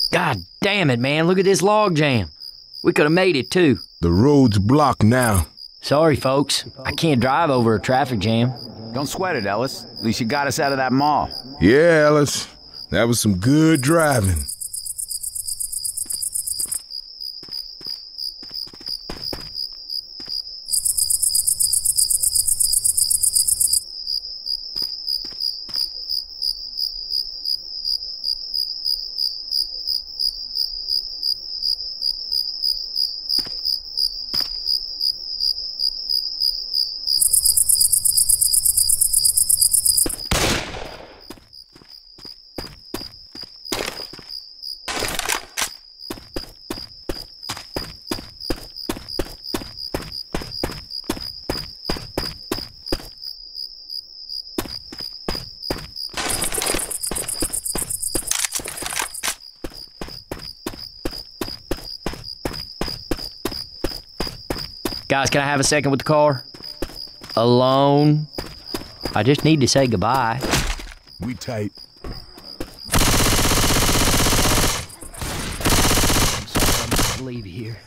God damn it, man. Look at this log jam. We could have made it, too. The road's blocked now. Sorry, folks. I can't drive over a traffic jam. Don't sweat it, Ellis. At least you got us out of that mall. Yeah, Ellis. That was some good driving. Guys, can I have a second with the car? Alone. I just need to say goodbye. We tight. I'm sorry, I'm gonna leave you here.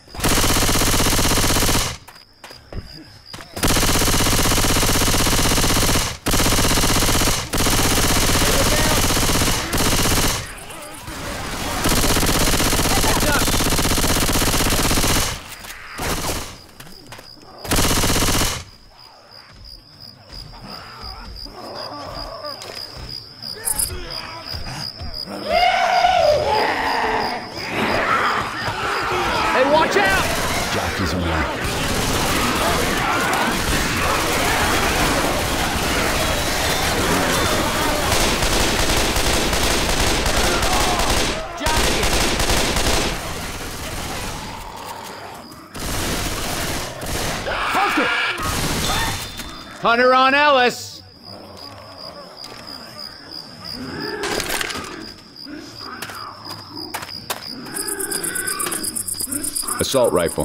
Hey, watch out! Jockey's away. Hunter on Ellis! Assault rifle.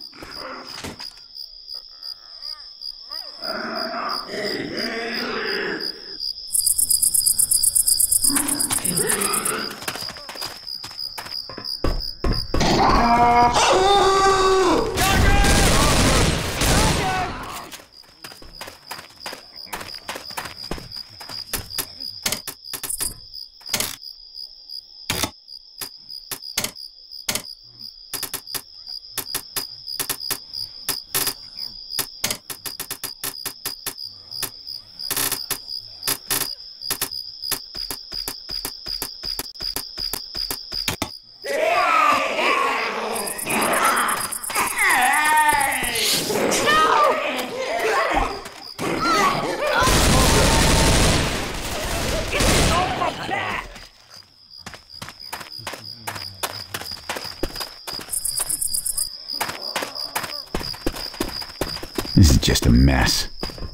This is just a mess.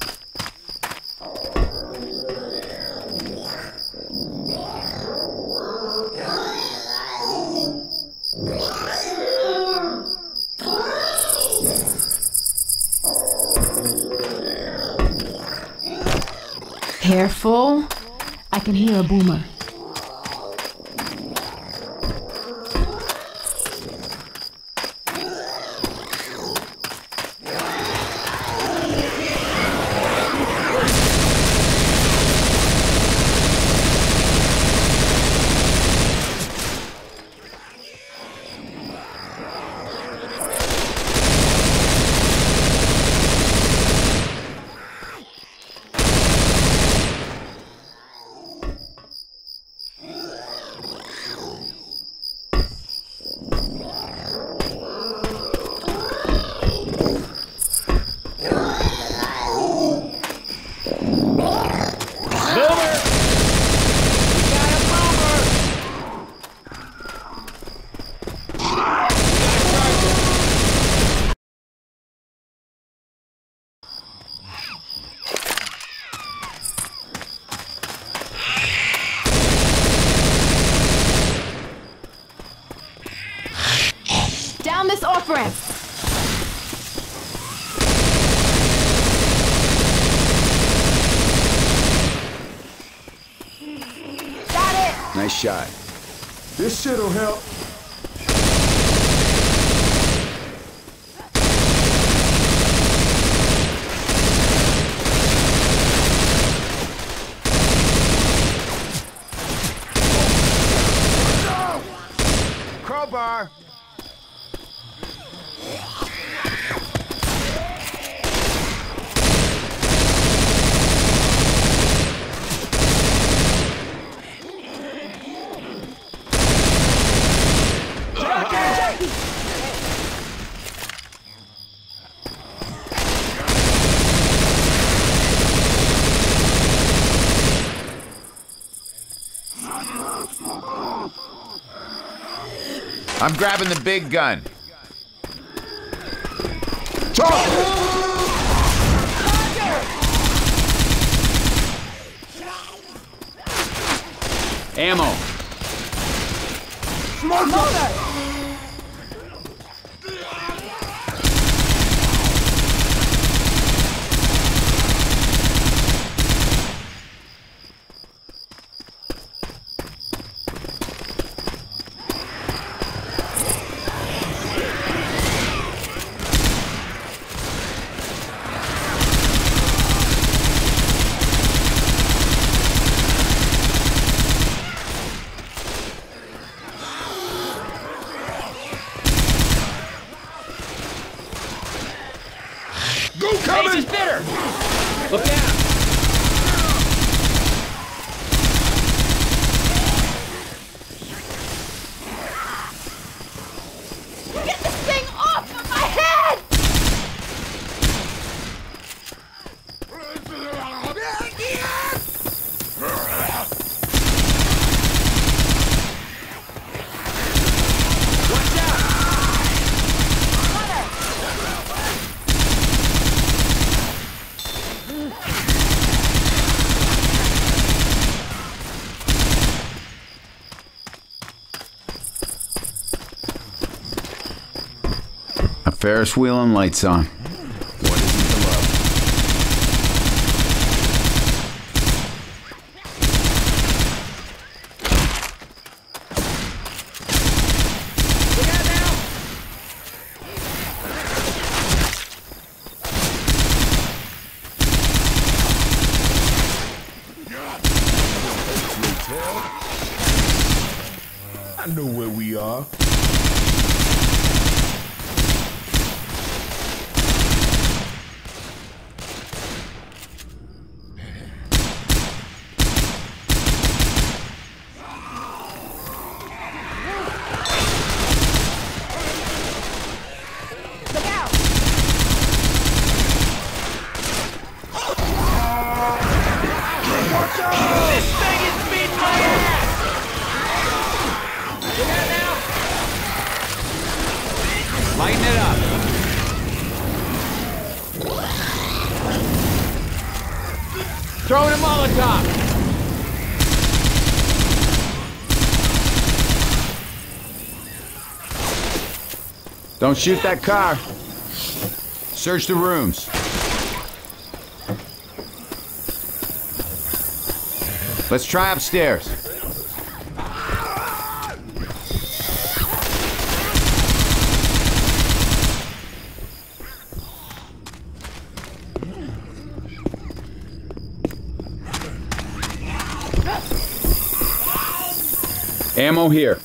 Careful. I can hear a boomer. Down this off-ramp! Got it! Nice shot. This shit'll help. Crowbar! I'm grabbing the big gun. Ammo. Ace is bitter! Look out! Get this thing off of my head! Watch out! A Ferris wheel and lights on. What isn't to love? Look out now! I know where we are. Look out! This thing is beating my ass! Look out now! Lighten it up. Throwing a Molotov! Don't shoot that car. Search the rooms. Let's try upstairs. Ammo here.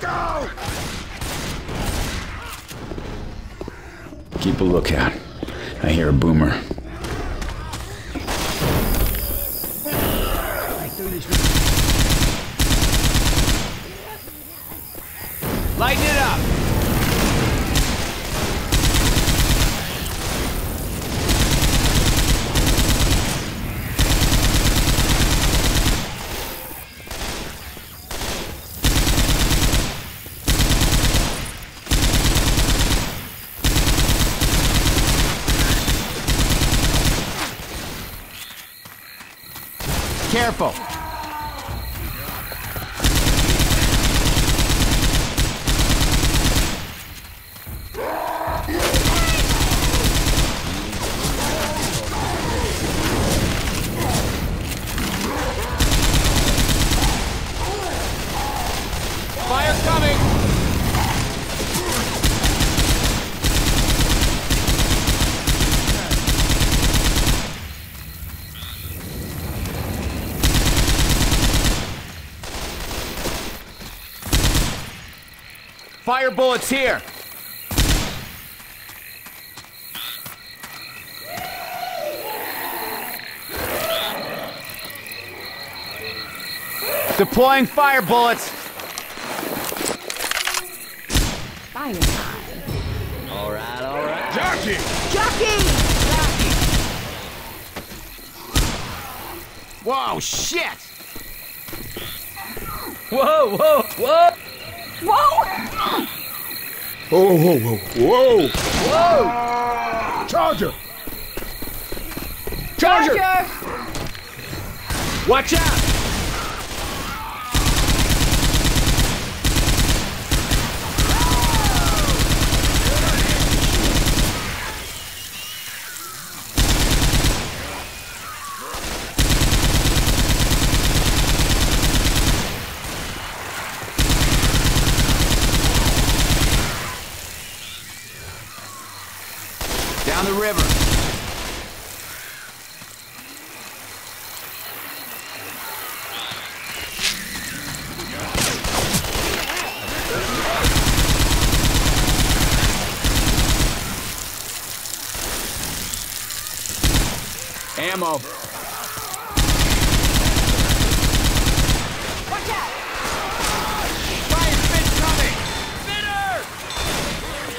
Look out! Keep a lookout. I hear a boomer. Lighten it up! Careful! Fire coming! Fire bullets here! Deploying fire bullets! Fire time. All right. Jockey! Jockey! Whoa, shit! Whoa, whoa, whoa! Whoa! Whoa, whoa, whoa, whoa! Whoa! Charger! Charger! Watch out! Down the river. Ammo. Watch out! Fire spit coming! Spitter!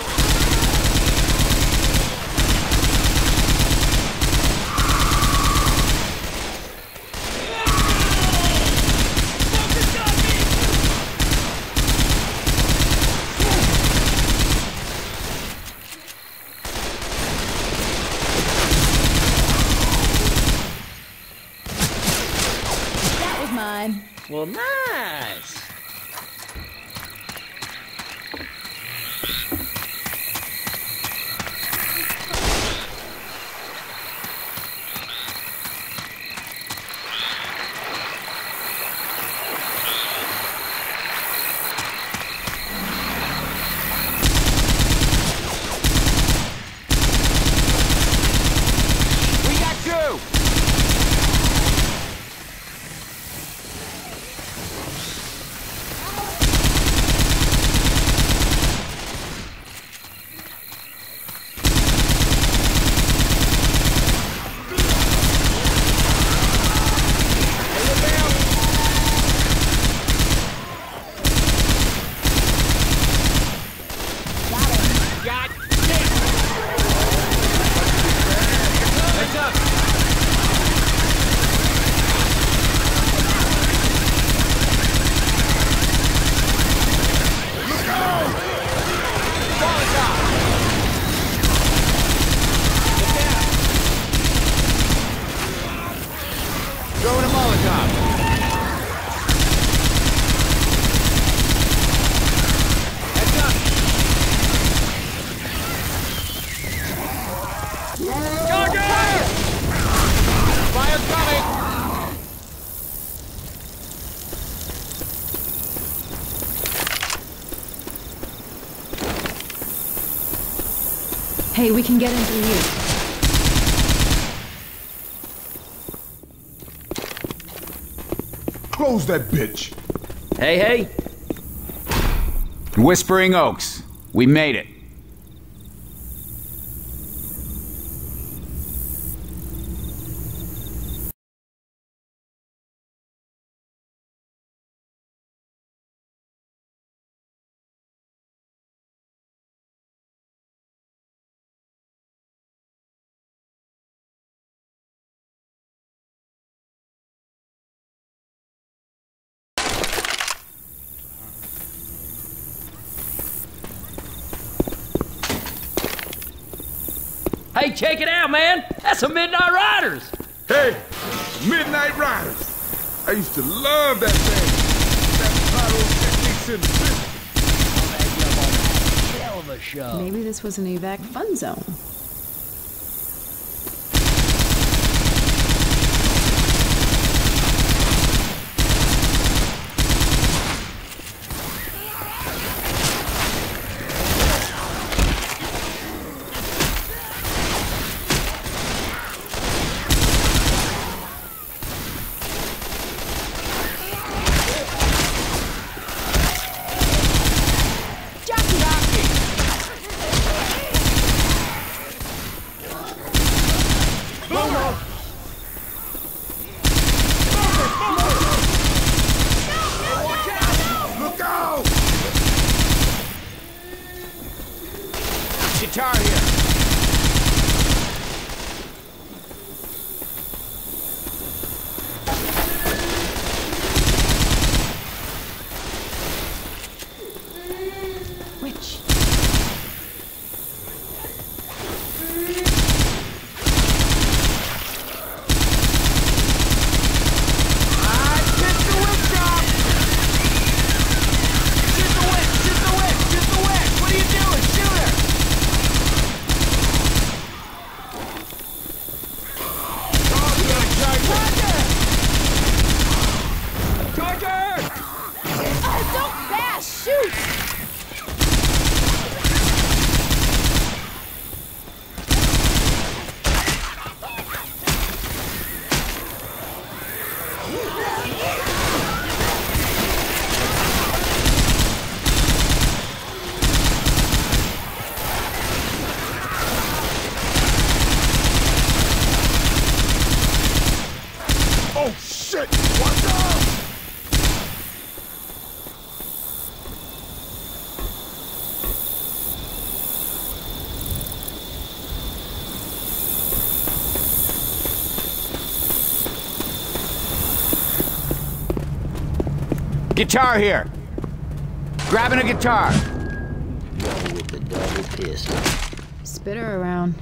That was mine. Well, nice. We got two! Got it! Heads up! Molotov! Look out! Throwing a Molotov! Heads up! Charger! Fire coming! Hey, we can get in through here. Close that bitch! Hey, hey. Whispering Oaks. We made it. Hey, check it out, man. That's some Midnight Riders. Hey, Midnight Riders. I used to love that thing. That pyro techniques in the city. Hell of a show. Maybe this was an evac fun zone. Guitar here. Which? Oh, shit! Watch out! Guitar here. Grabbing a guitar. Go with the double pistol. Spit her around.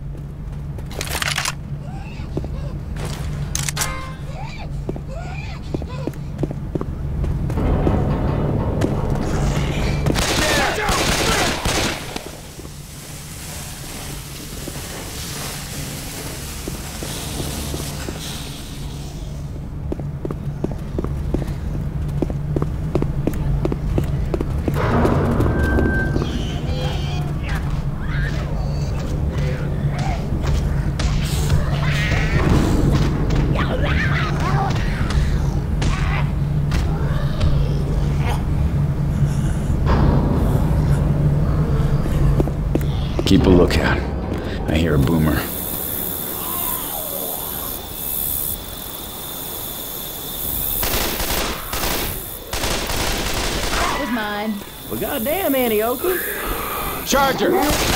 Keep a lookout. I hear a boomer. That was mine. Well, goddamn, Annie Oakley. Charger!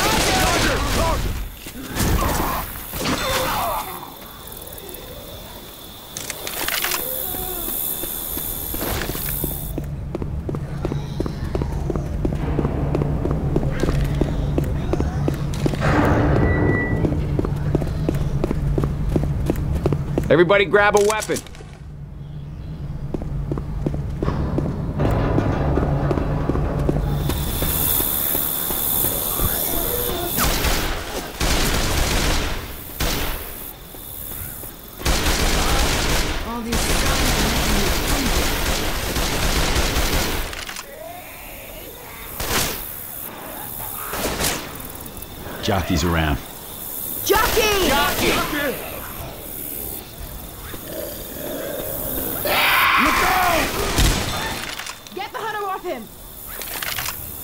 Everybody grab a weapon. All these sounds are making me Jockey's around. Jockey! Jockey! Get the hunter off him!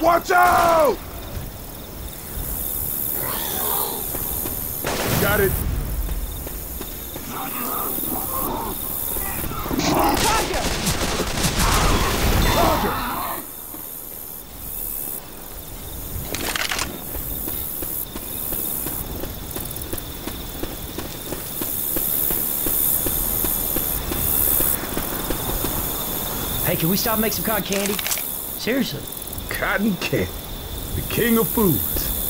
Watch out! Got it. Roger! Hey, can we stop and make some cotton candy? Seriously. Cotton candy, the king of foods.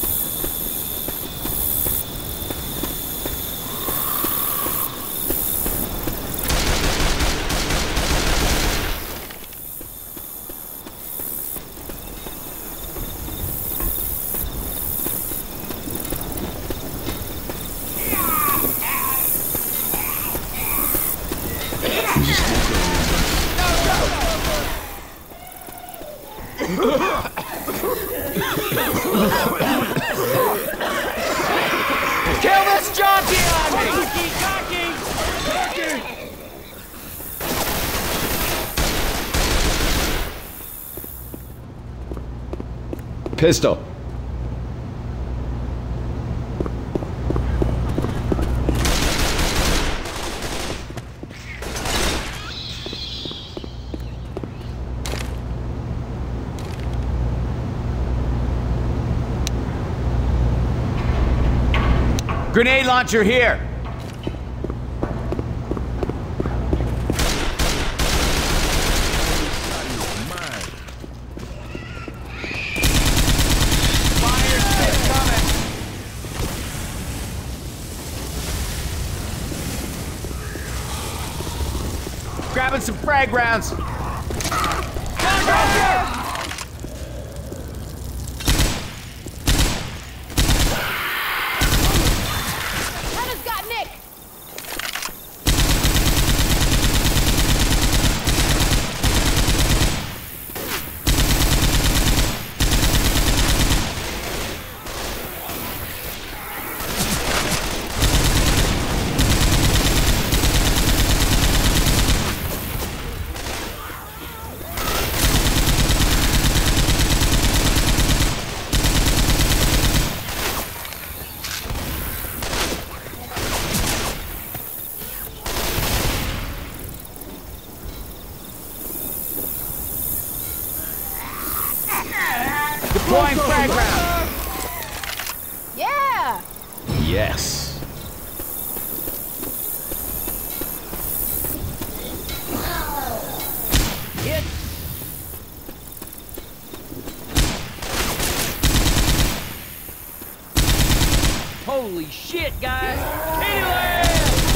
Kill this jockey on me! Pistol. Grenade launcher here! Fire stick coming! Grabbing some frag rounds! Hunter's got Nick! Deploying frag round! Yeah! Yes. Hit. Holy shit, guys! Kittyland!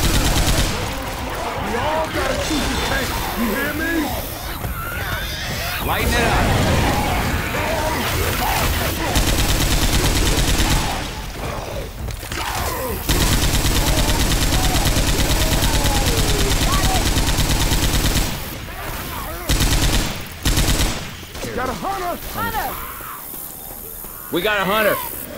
We all gotta shoot the tank. You hear me? Lighten it up! Got a hunter. Hunter! We got a hunter!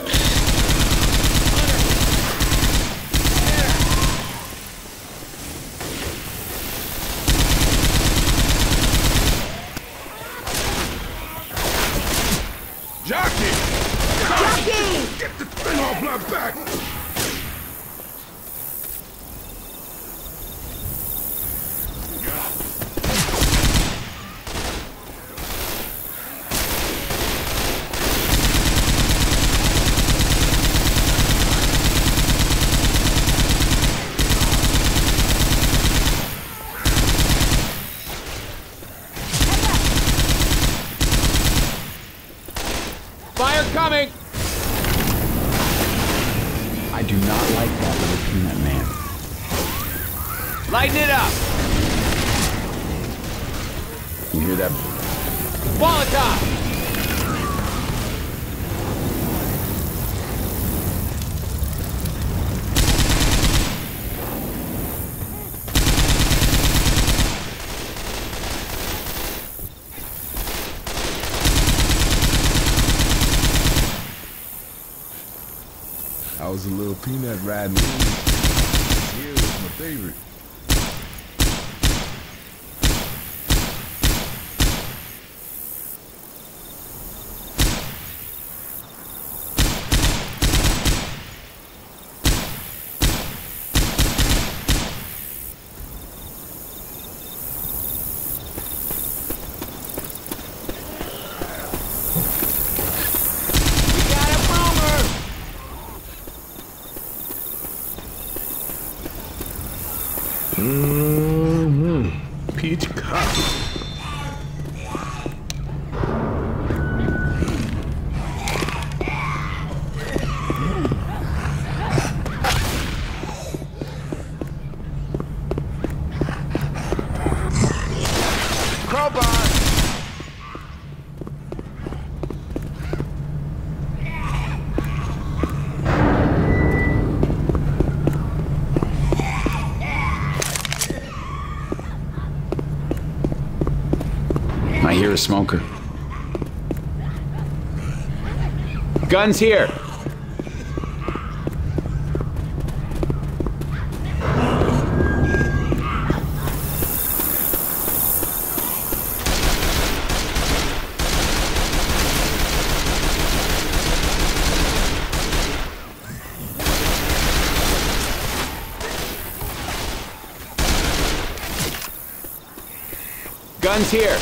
Jockey! Jockey! Get the thing off my back! Fire coming! I do not like that little peanut man. Lighten it up! You hear that? Molotov! I was a little peanut riding. Here was my favorite. peach cobbler. Crowbar! I hear a smoker. Guns here! Guns here!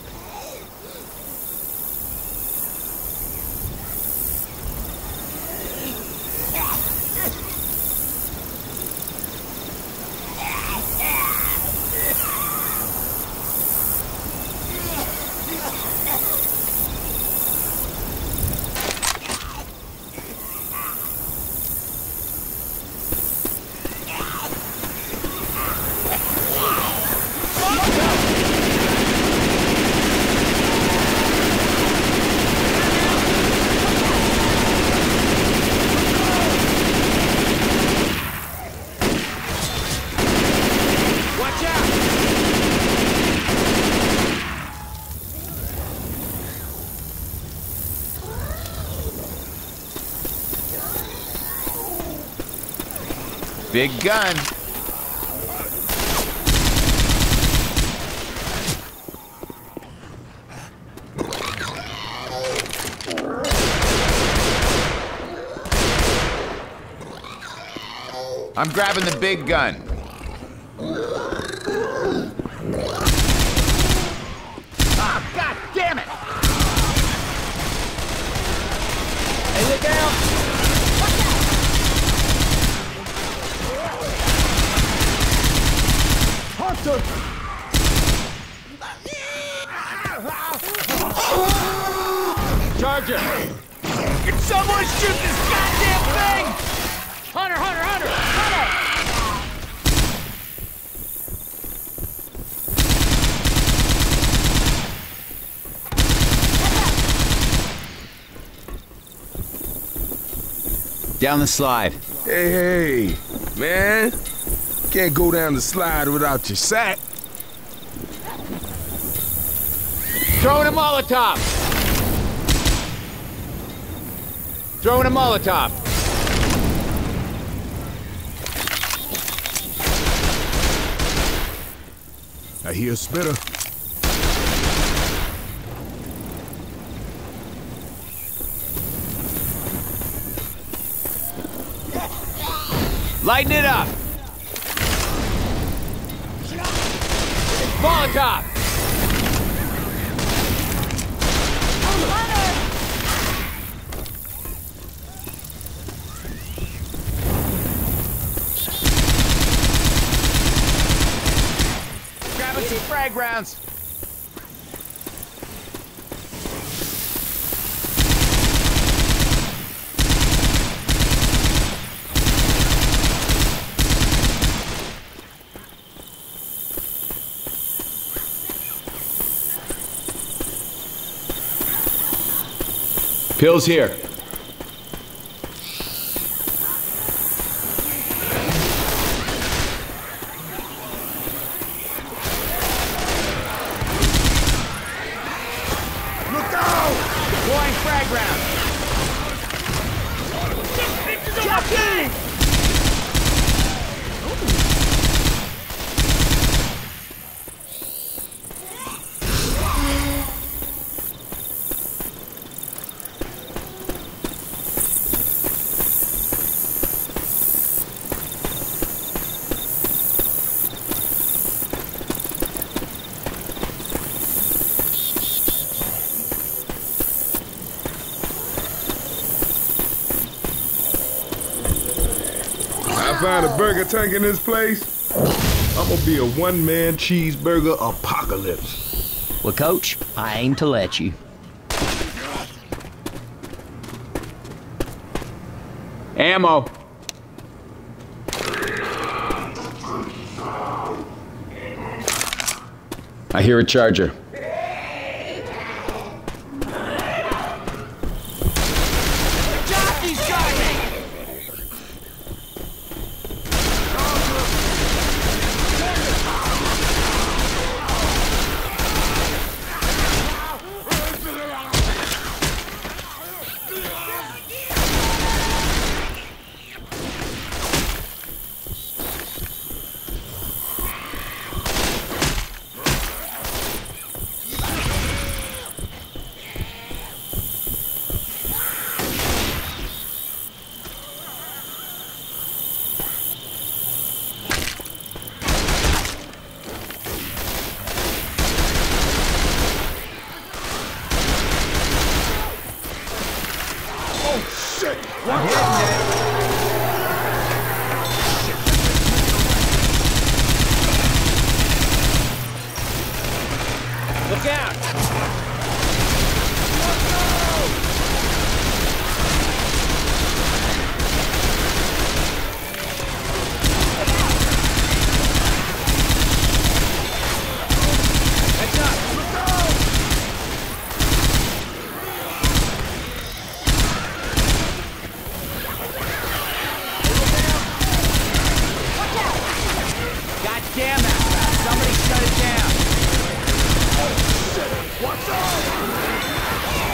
Big gun. I'm grabbing the big gun. Ah, God damn it! Hey, look out! Charger! Can someone shoot this goddamn thing? Hunter, Hunter, Hunter! Hunter! Down the slide. Hey, man. Can't go down the slide without your sack. Throwing a Molotov! Throwing a Molotov! I hear a spitter. Lighten it up! Molotov! Grabbing some frag rounds! Pills here. Look out! Deploying frag rounds! Jockey! I found a burger tank in this place. I'm I'm gonna be a one-man cheeseburger apocalypse. Well, Coach, I aim to let you. Ammo. I hear a charger. Jockey's got me! Look out! Heads up! God damn that! Somebody shut it down! What's up?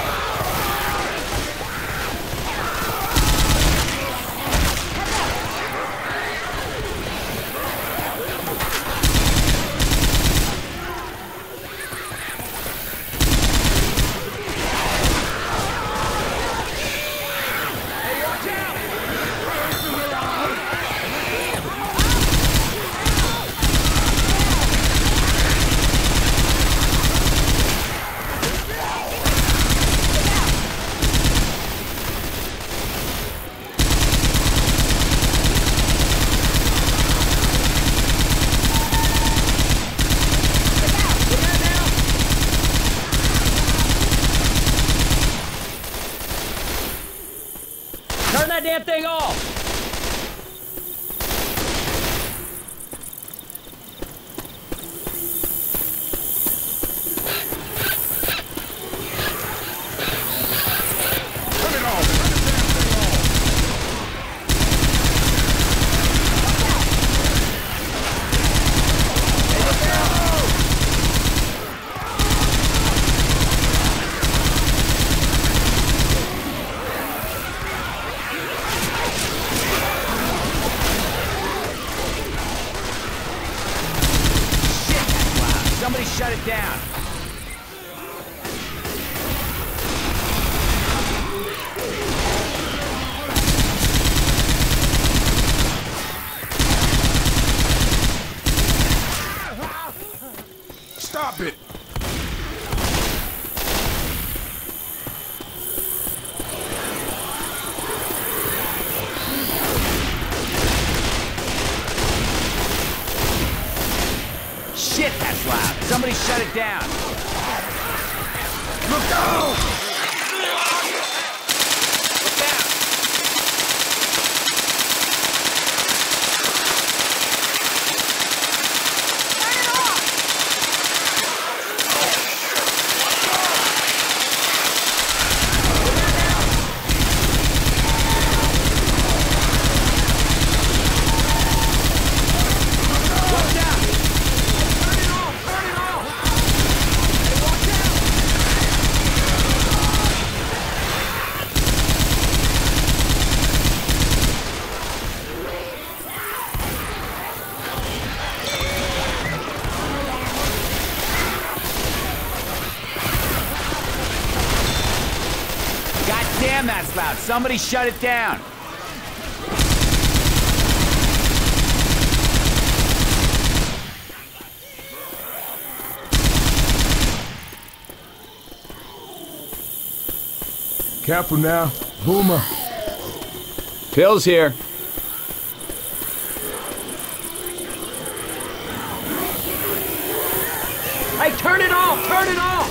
Turn that damn thing off! Turn it off! Turn the damn thing off! Somebody shut it down! Stop it! Shit, that's loud! Somebody shut it down! Look out! Look out! Watch out! God damn, that's loud! Somebody shut it down! Careful now, Boomer. Pills here. Hey, turn it off! Turn it off!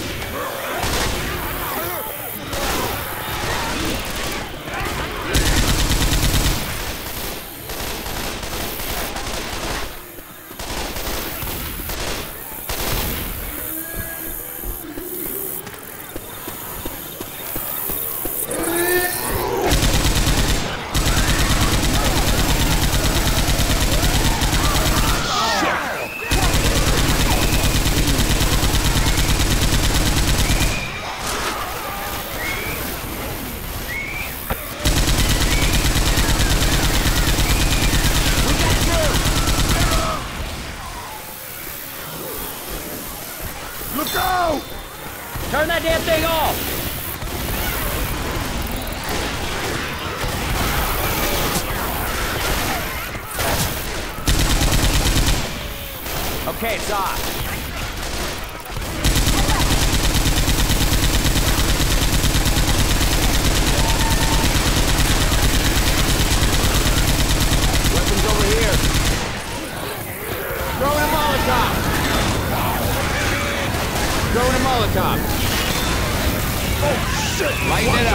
Look out! Turn that damn thing off! Okay, it's off. Weapons over here. Throwing a Molotov. Throwing a Molotov. Oh, shit! Lighten it up.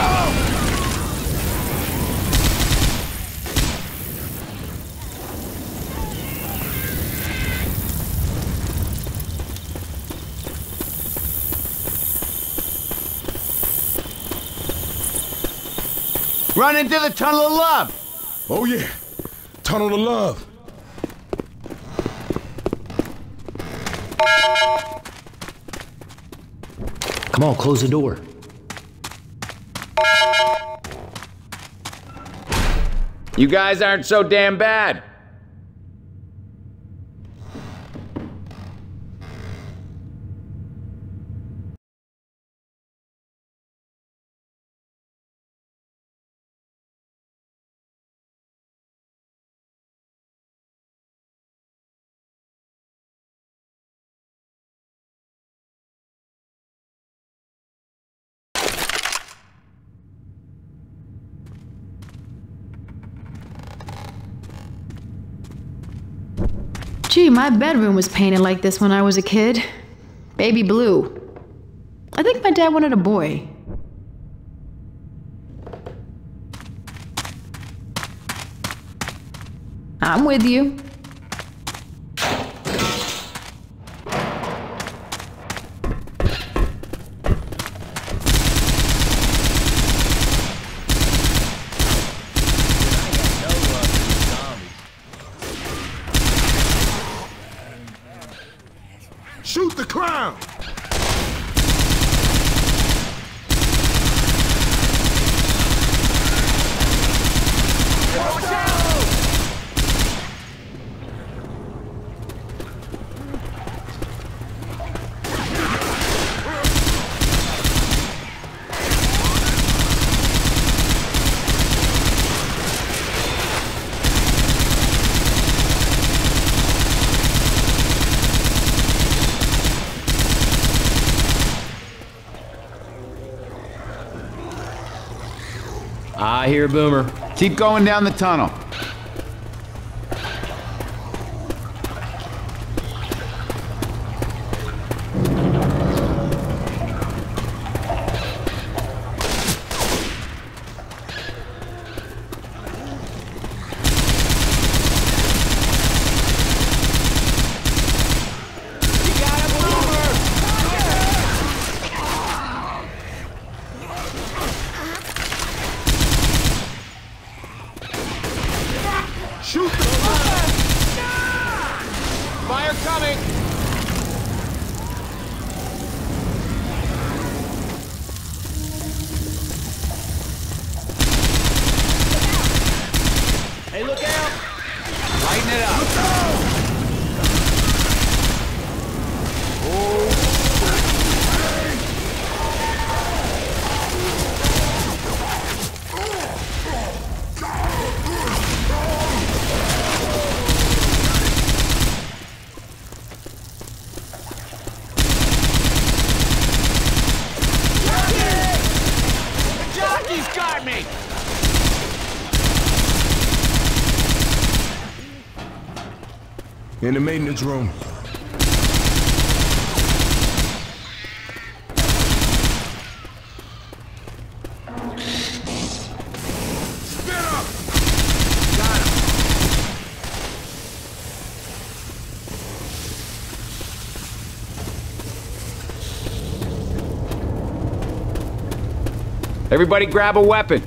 Run into the Tunnel of Love! Oh, yeah. Tunnel of Love. Come on, close the door. You guys aren't so damn bad. Gee, my bedroom was painted like this when I was a kid. Baby blue. I think my dad wanted a boy. I'm with you. Shoot the clown! I hear a boomer. Keep going down the tunnel. Shoot the Fire coming! Hey, look out! Lighten it up. Jockey's got me! In the maintenance room. Everybody grab a weapon.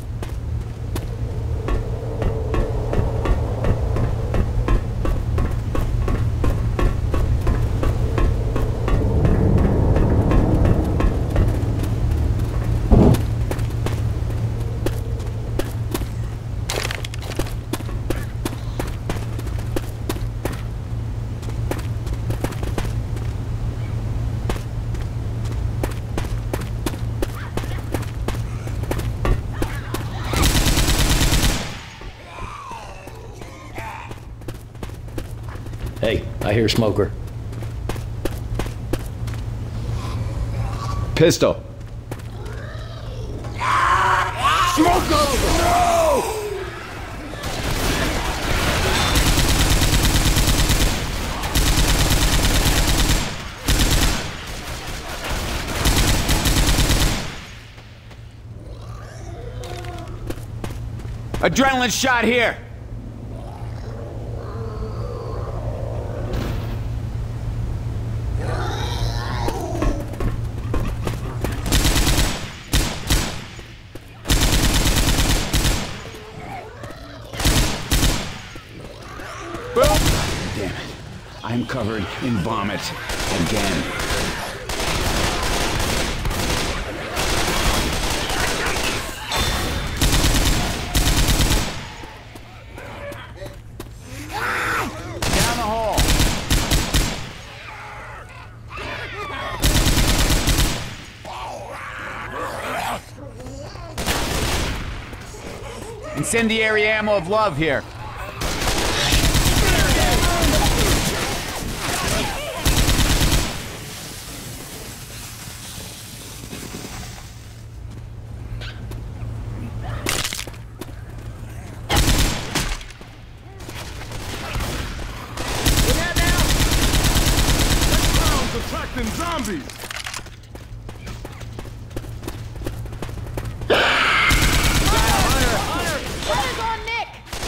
Hey, I hear smoker. Pistol. Smoker! No! Adrenaline shot here. Damn it. I'm covered in vomit again. Down the hall. Incendiary ammo of love here. Attracting zombies! Hunter's on Nick!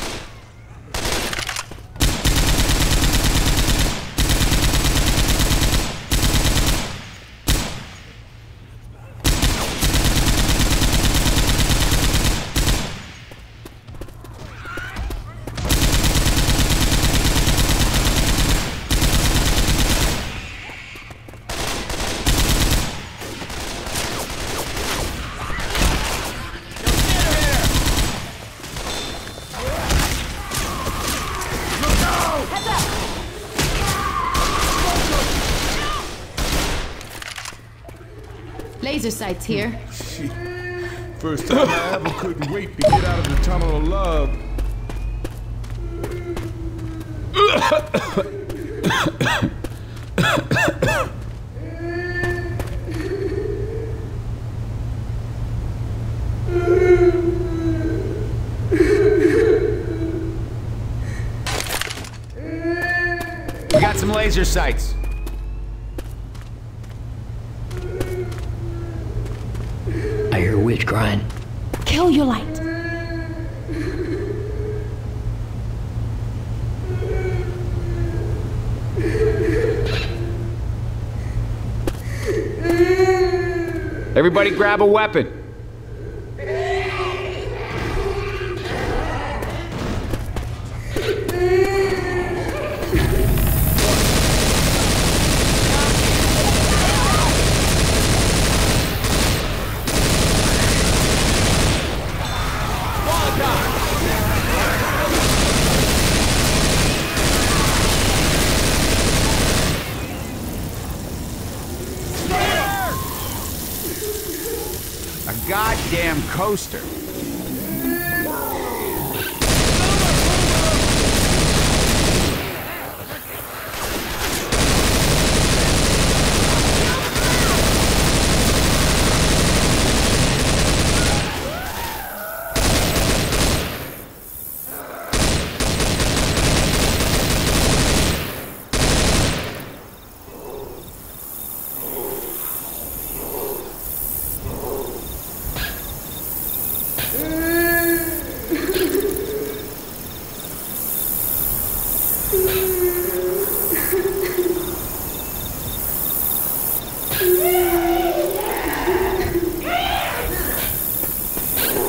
Laser sights here. First time I ever couldn't wait to get out of the tunnel of love. We got some laser sights. I hear a witch crying. Kill your light. Everybody grab a weapon. A goddamn coaster.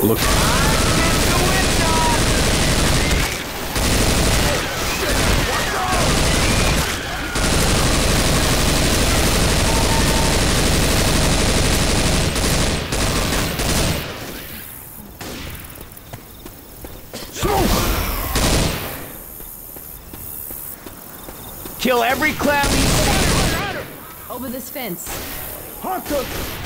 Look. Kill every clown we see. Over this fence. Hunter!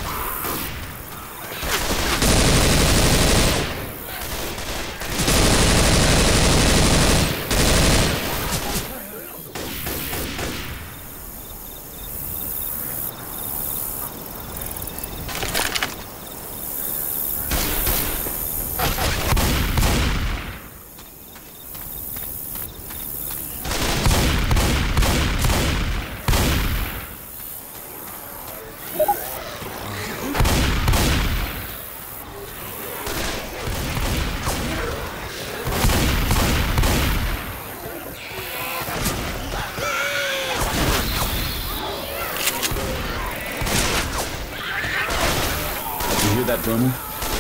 You hear that drumming?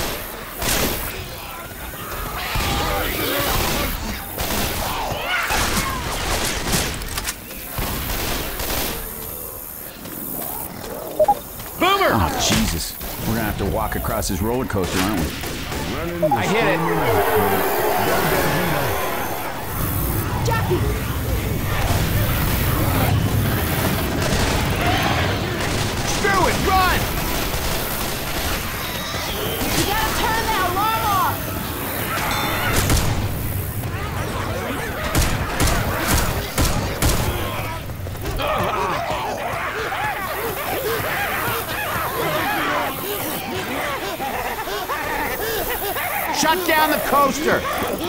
Boomer! Oh, Jesus. We're gonna have to walk across this roller coaster, aren't we? I hit it. Jackie! Screw it, run! You gotta turn that alarm off! Shut down the coaster!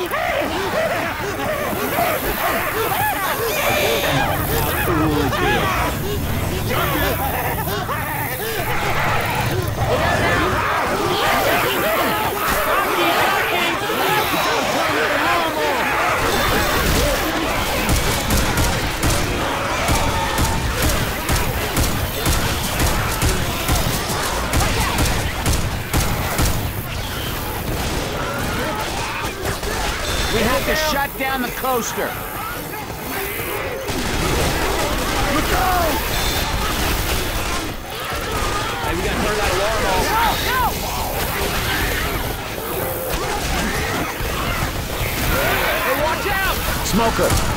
We have to shut down the coaster. Look out! Hey, we gotta turn that alarm off. Hey, watch out! Smoker!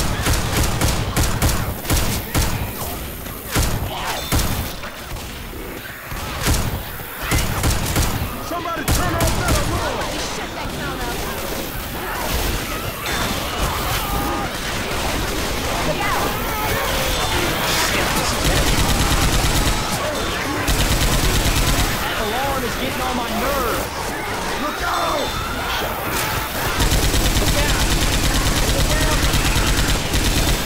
Somebody turn off that alarm! That alarm is getting on my nerves. Look out! Look out! Look out!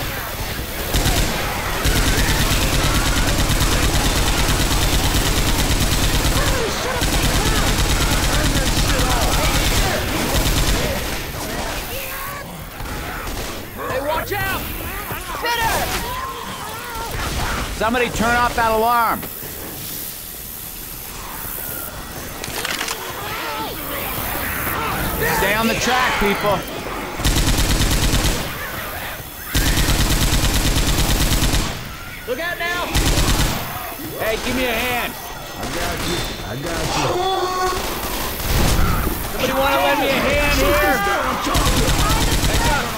Hey, watch out! Somebody turn off that alarm. Stay on the track, people. Look out now! Hey, give me a hand. I got you. Somebody want to lend me a hand here? Hey, go.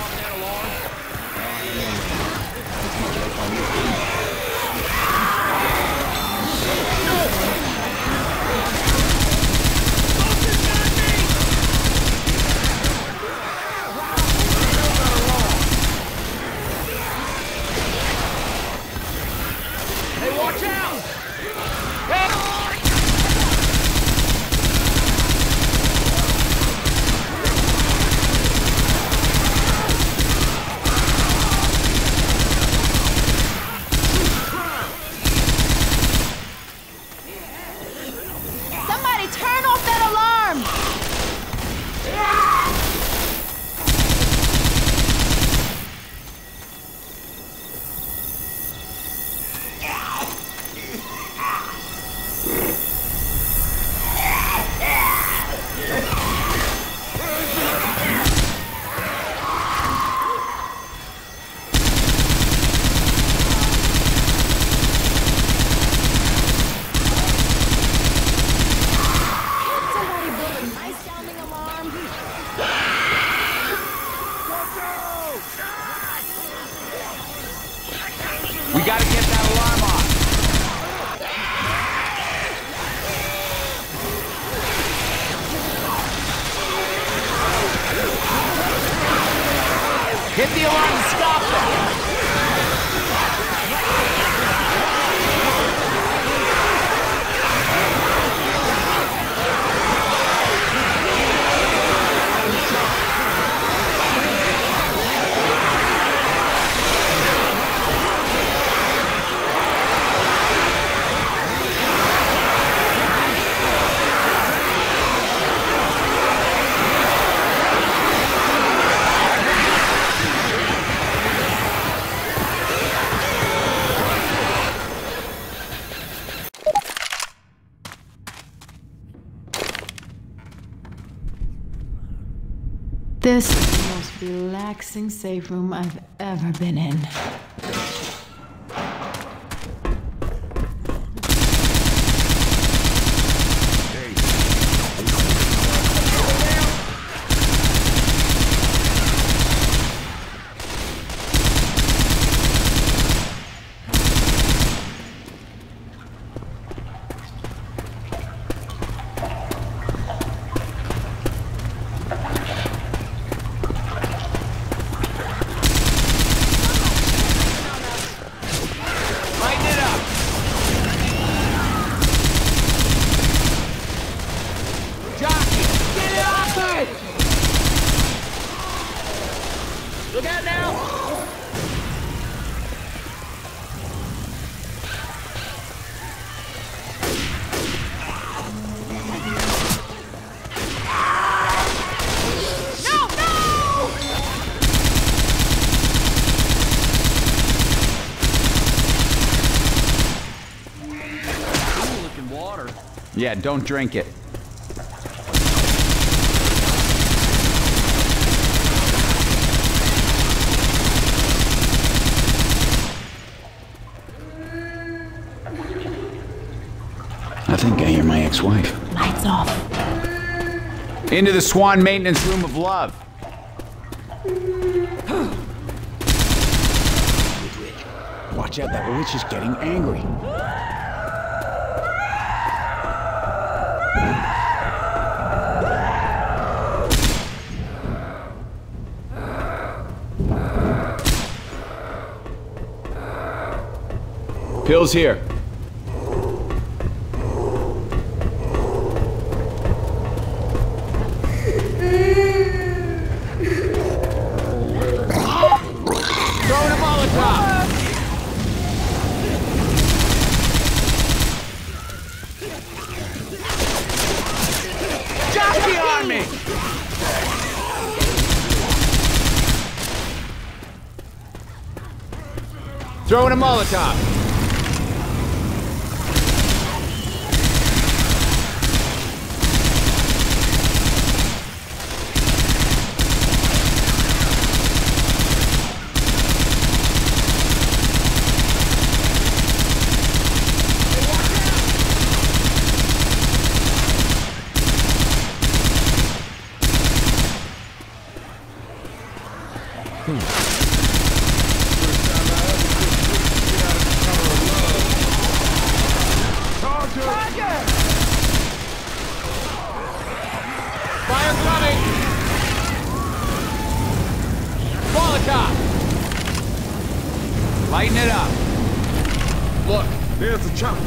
Hey, watch out! Hey! This is the most relaxing safe room I've ever been in. Look out now! No, no! Looking water. Yeah, don't drink it. I think I hear my ex-wife. Lights off. Into the Swan maintenance room of love. Watch out, that witch is getting angry. Pills here. Throwing a Molotov! Jockey on me! Throwing a Molotov! Fire coming! Molotov! Lighten it up. Look, there's a chopper.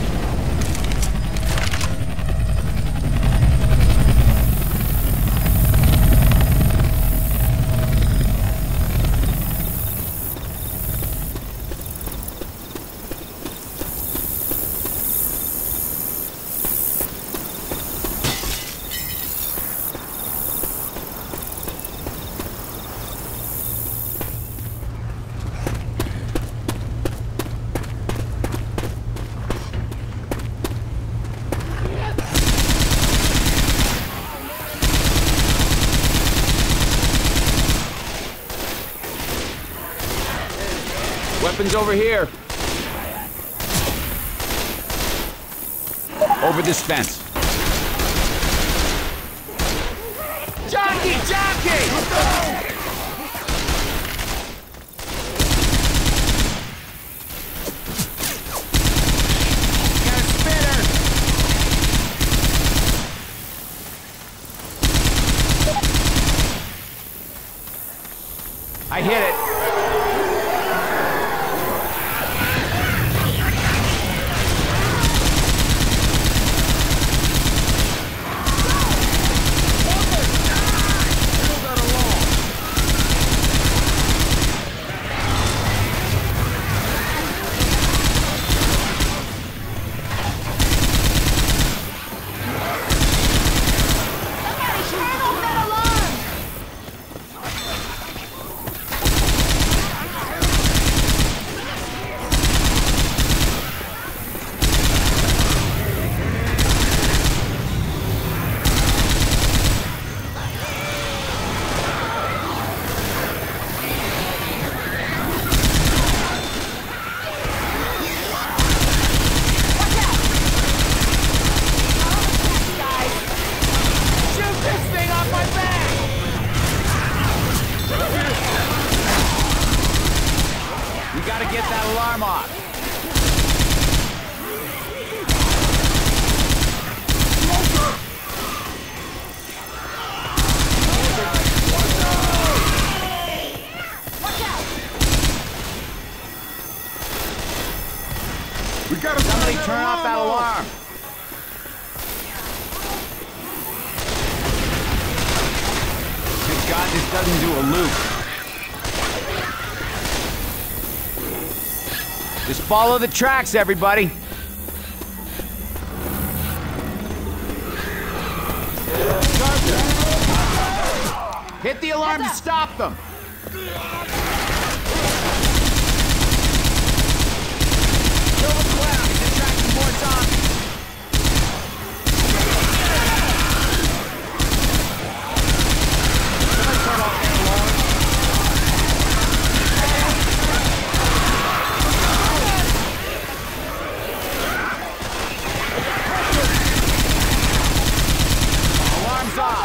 Weapons over here. Over this fence. Jockey! Jockey! Got a spinner! I hit it. off that alarm. Thank God this doesn't do a loop. Just follow the tracks, everybody. Hit the alarm to stop them. Kill the clown. Get the tracking boards on. Somebody turn off their alarm. Alarm's off.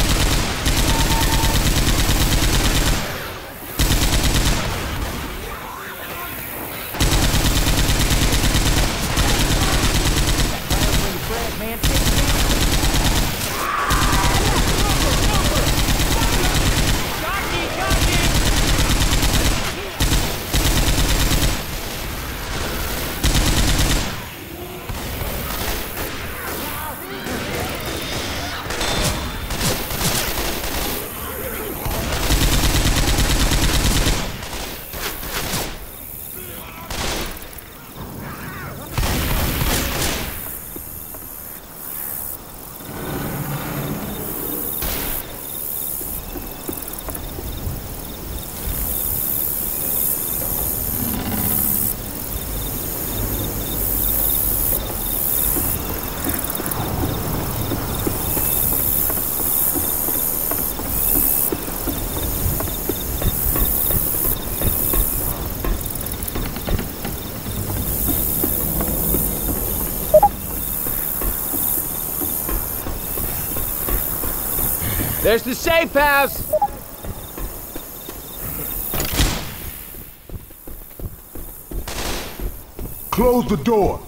There's the safe house! Close the door.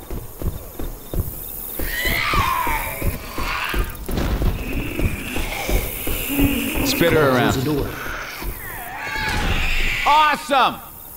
Spit her around. Close the door. Awesome!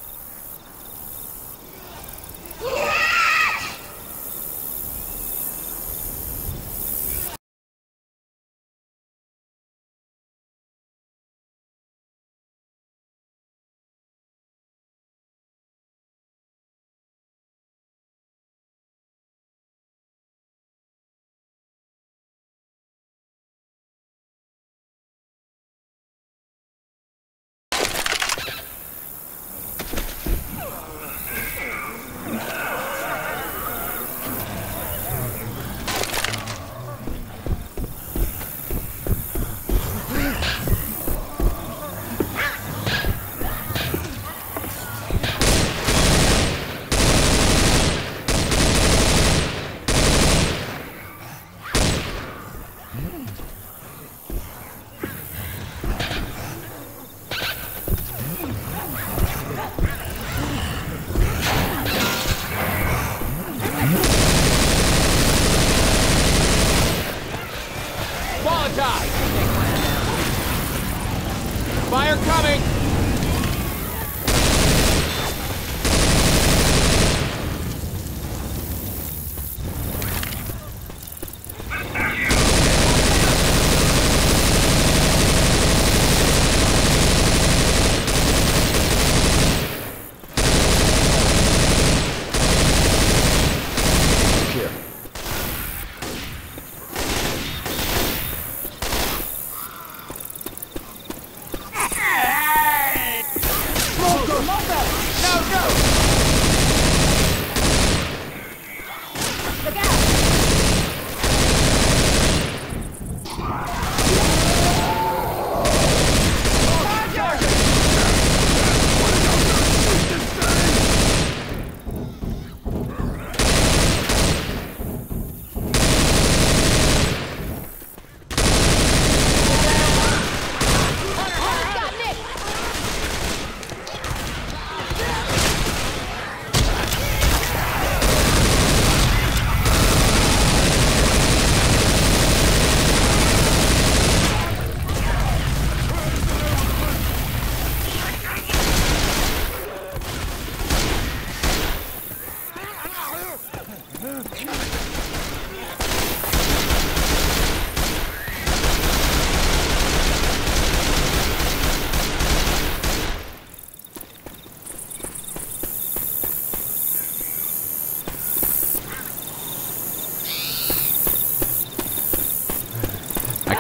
Fire coming!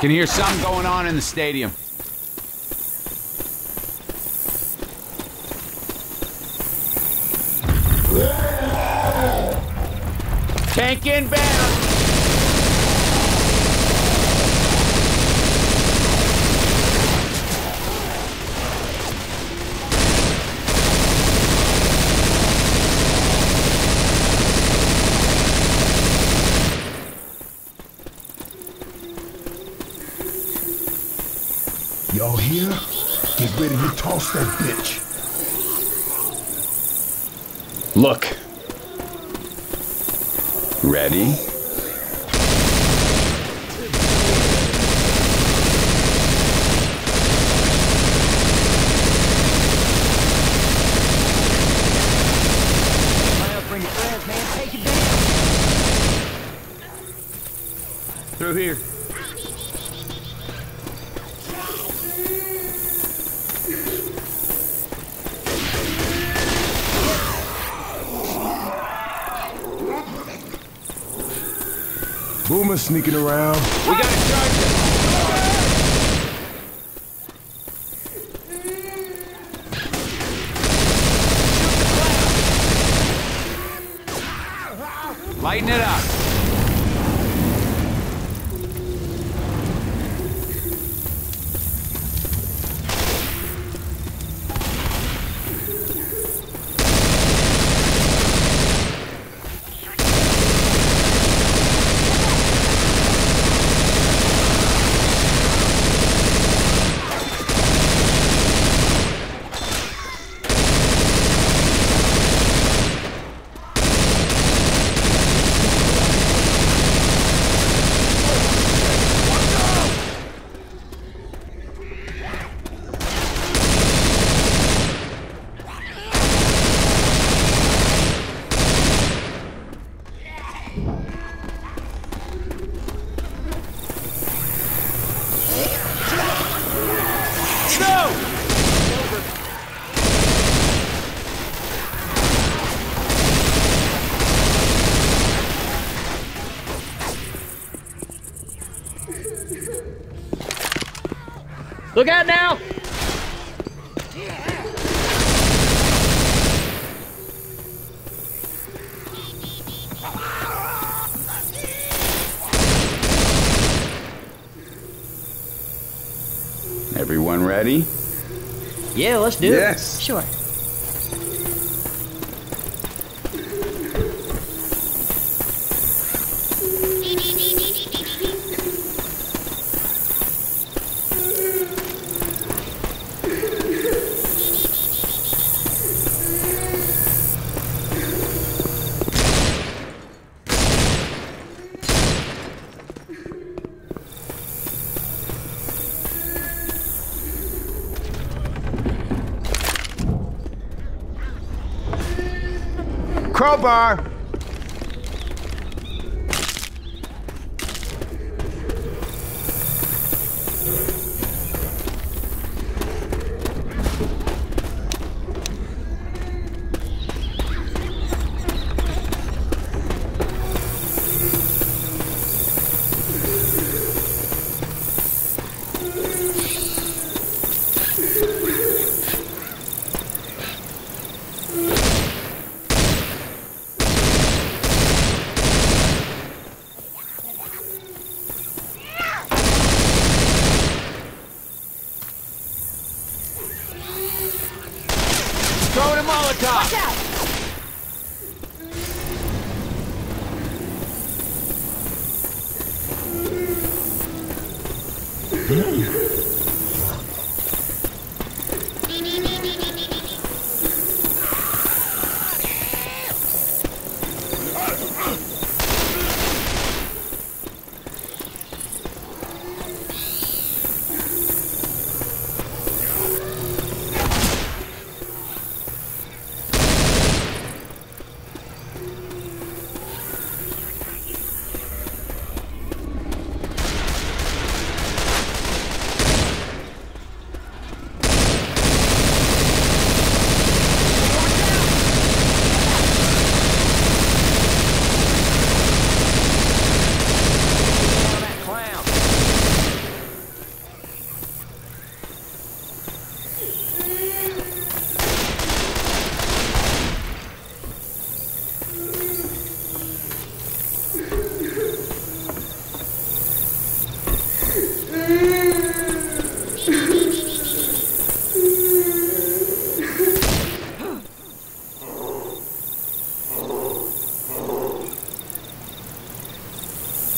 can hear something going on in the stadium. Tank inbound! Y'all here? Get ready to toss that bitch. Look. Ready? Bring your friends, man. Take it down. Through here. Boomer sneaking around. We got a charger. Lighten it up. Look out now! Everyone ready? Yeah, let's do Yes. it. Sure. Crowbar.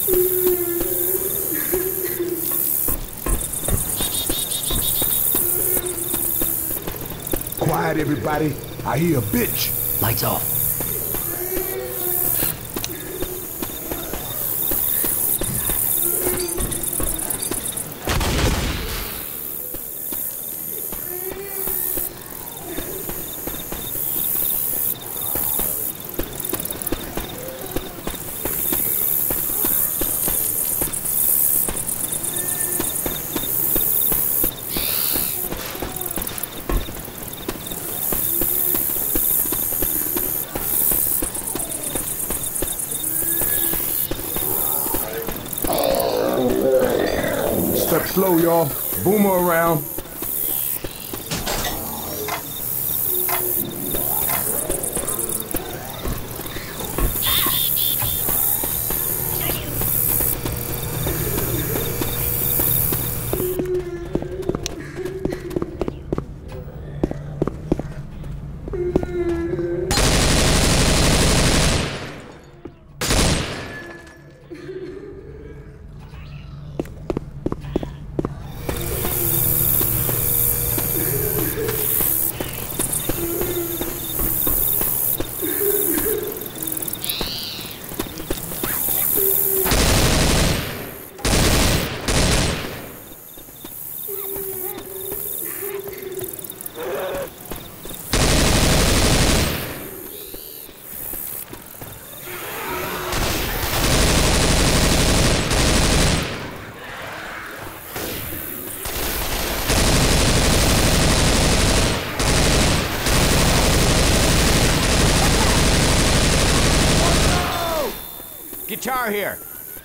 Quiet, everybody. I hear a bitch. Lights off. Step slow, y'all. Boomer around. Guitar here.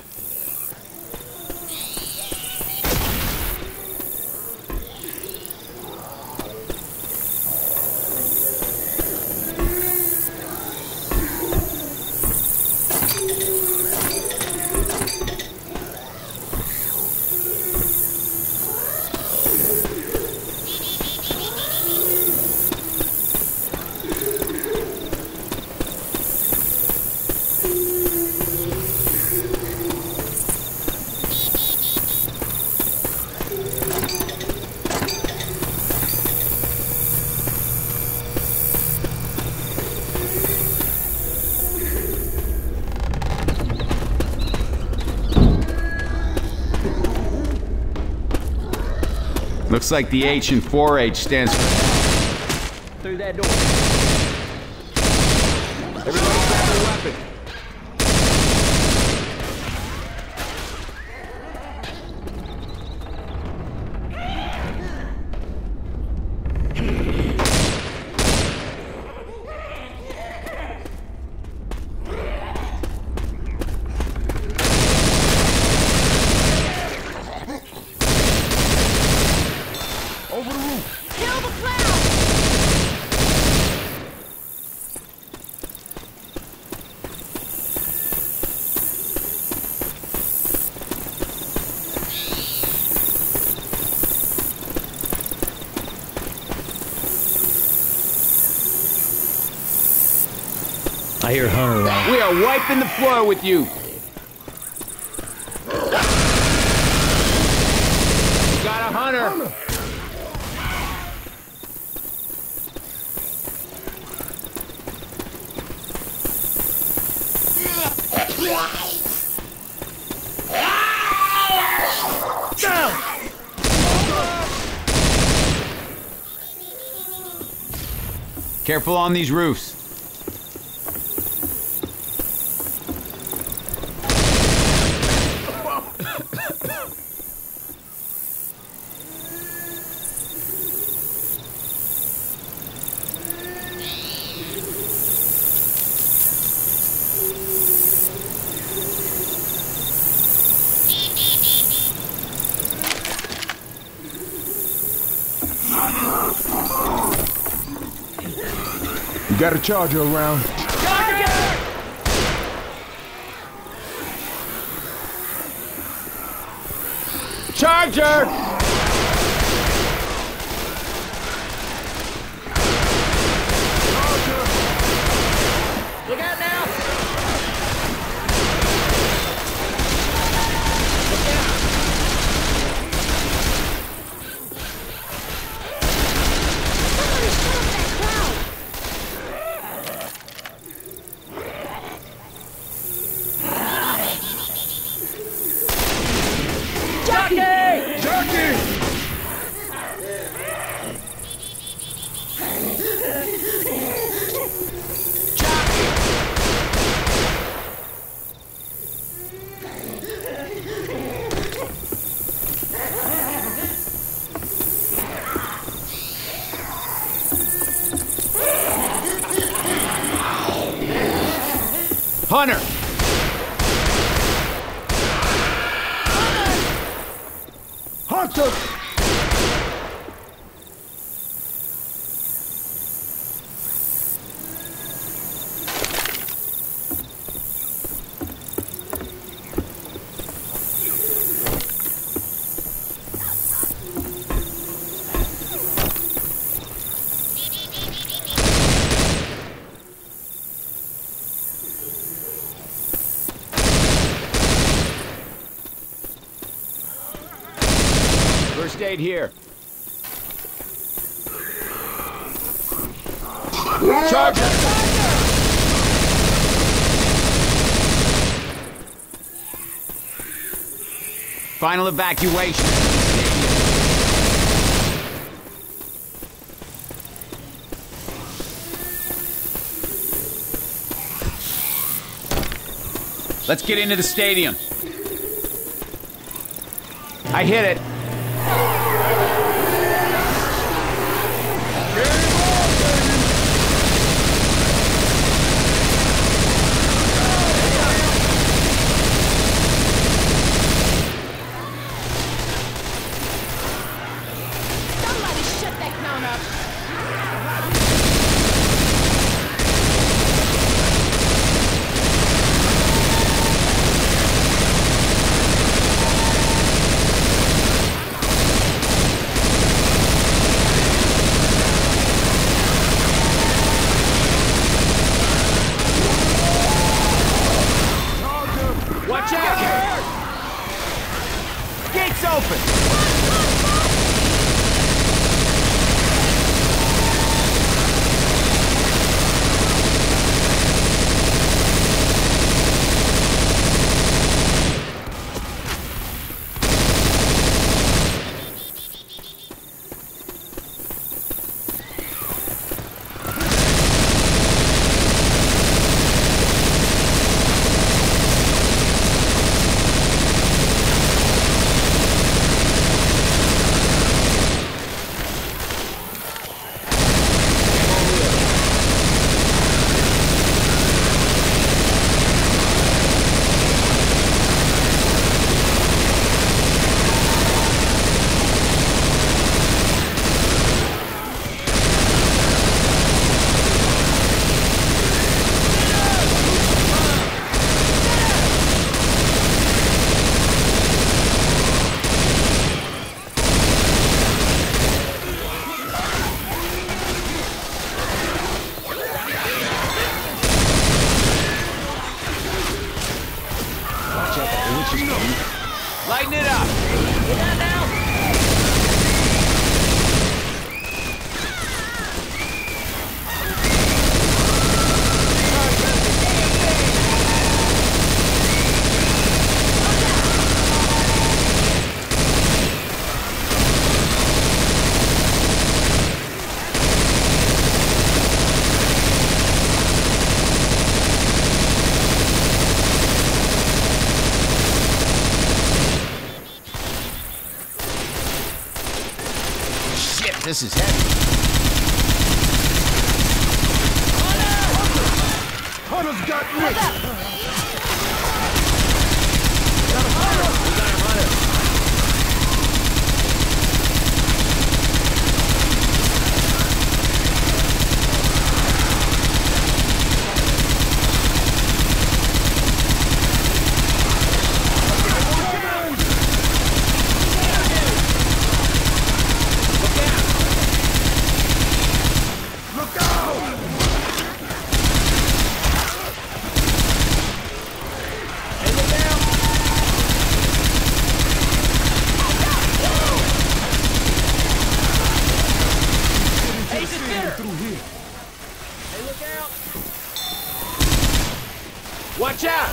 Looks like the H in 4-H stands for... Through that door. Everybody grab a weapon. Over the roof. Kill the clown! I hear Hunter around. We are wiping the floor with you. We got a hunter. Careful on these roofs. You got a charger around. Charger! Look out now! Hunter! Hunter! First aid here. Charger! Final evacuation. Let's get into the stadium. I hit it. Somebody shut that clown up. Watch out! Gates open! Lighten it up! Shit, this is heavy. Hunter's got me! Look out! Through here. Hey, look out! Watch out!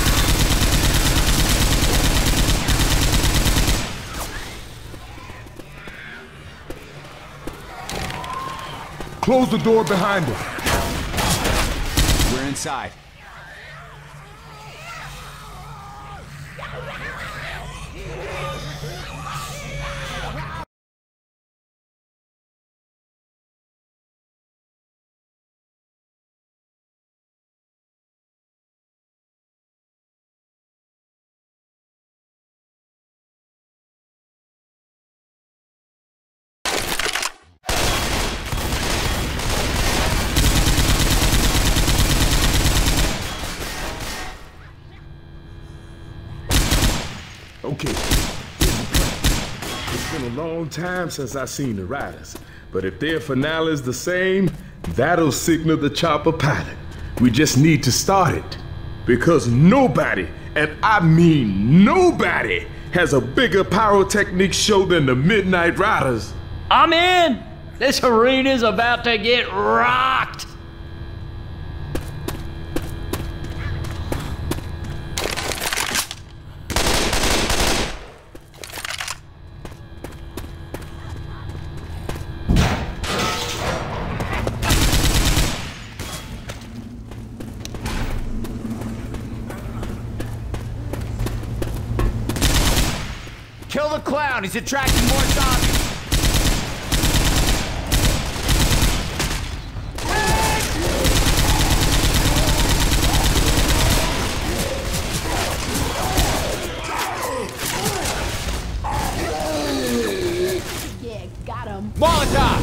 Close the door behind us. We're inside. Okay, here's the plan. It's been a long time since I seen the riders, but if their finale's the same, that'll signal the chopper pilot. We just need to start it. Because nobody, and I mean nobody, has a bigger pyrotechnics show than the Midnight Riders. I'm in! This arena's about to get rocked! Kill the clown, he's attracting more zombies. Yeah, got him. Molotov!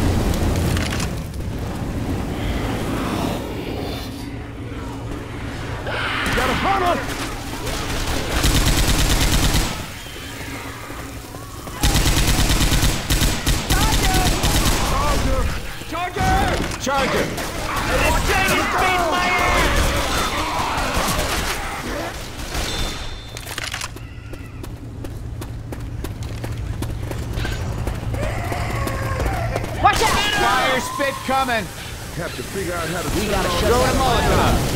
Got a hunter! Charger! Dang it, beat my ass! Watch out! Fire spit coming! Have to figure out how to We gotta shut Throw a that Molotov!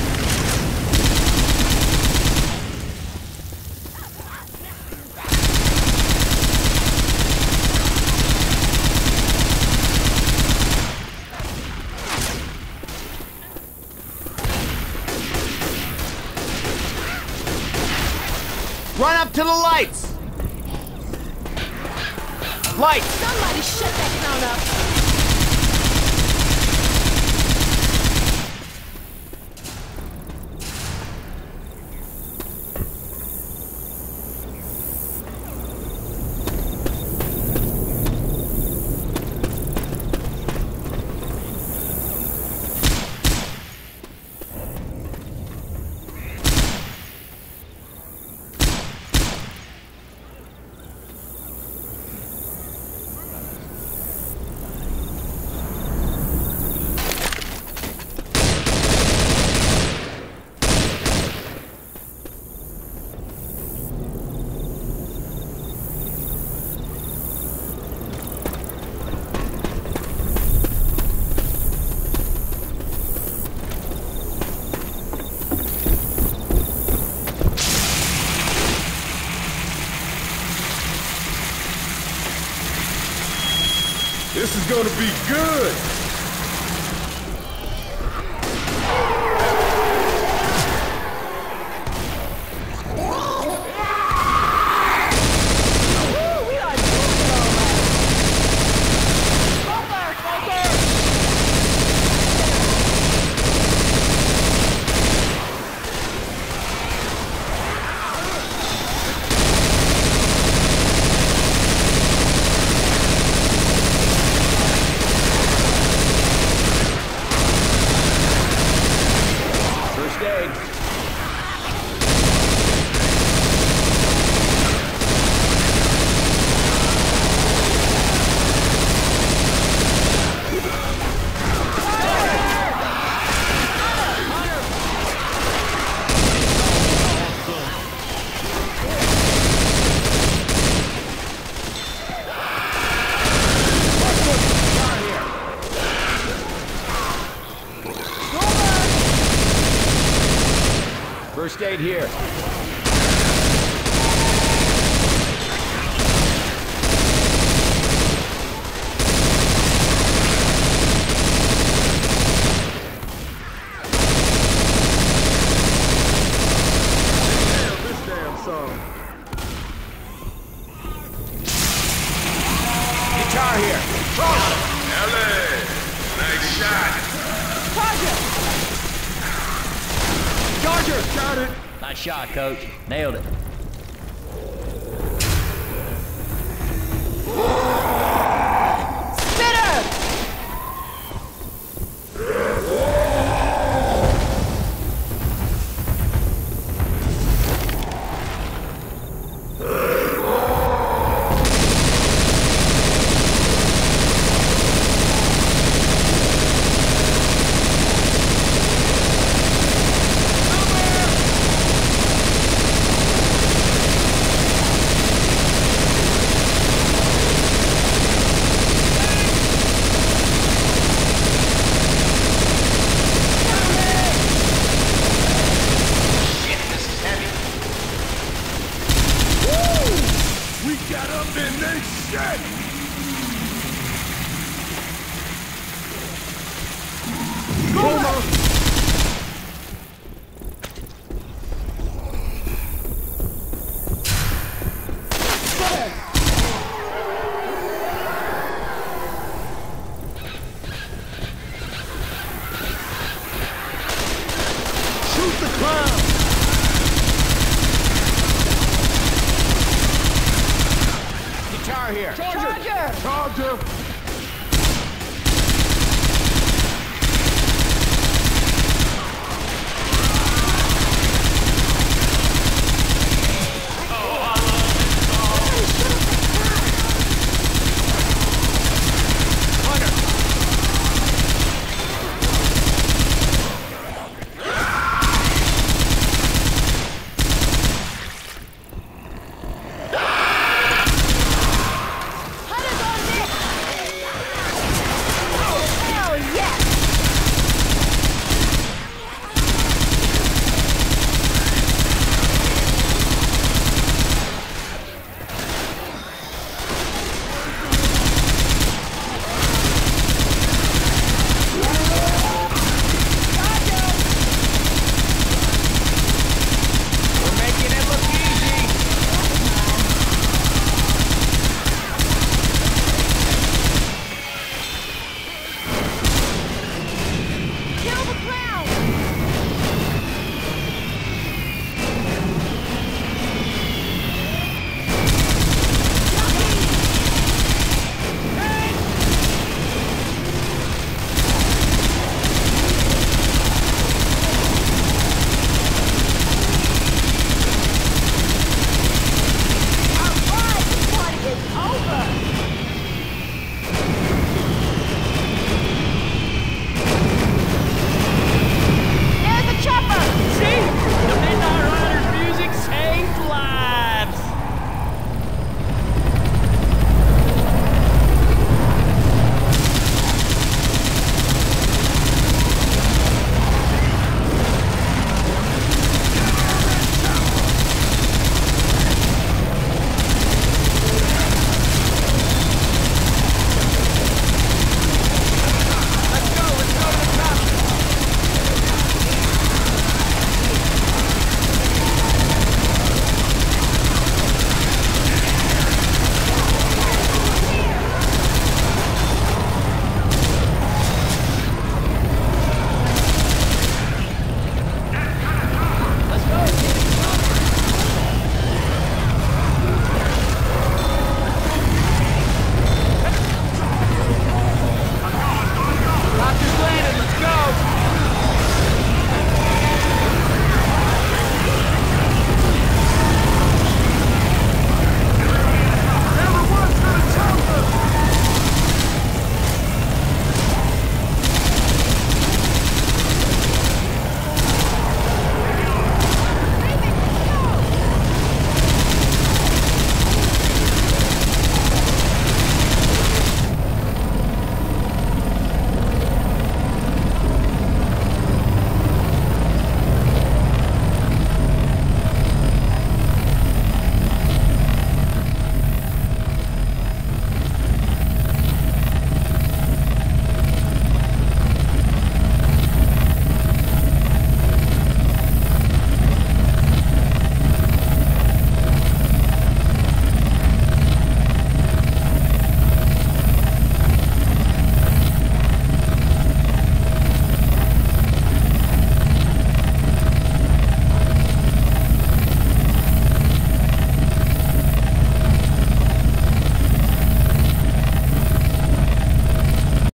Run up to the lights! Lights! Somebody shut that clown up. This is gonna be good. First aid here. This damn song. Guitar here. LA, nice shot. Charger! Got it. Nice shot, coach. Nailed it. Got up in this shit! Shoot the clown! Guitar here. Charger!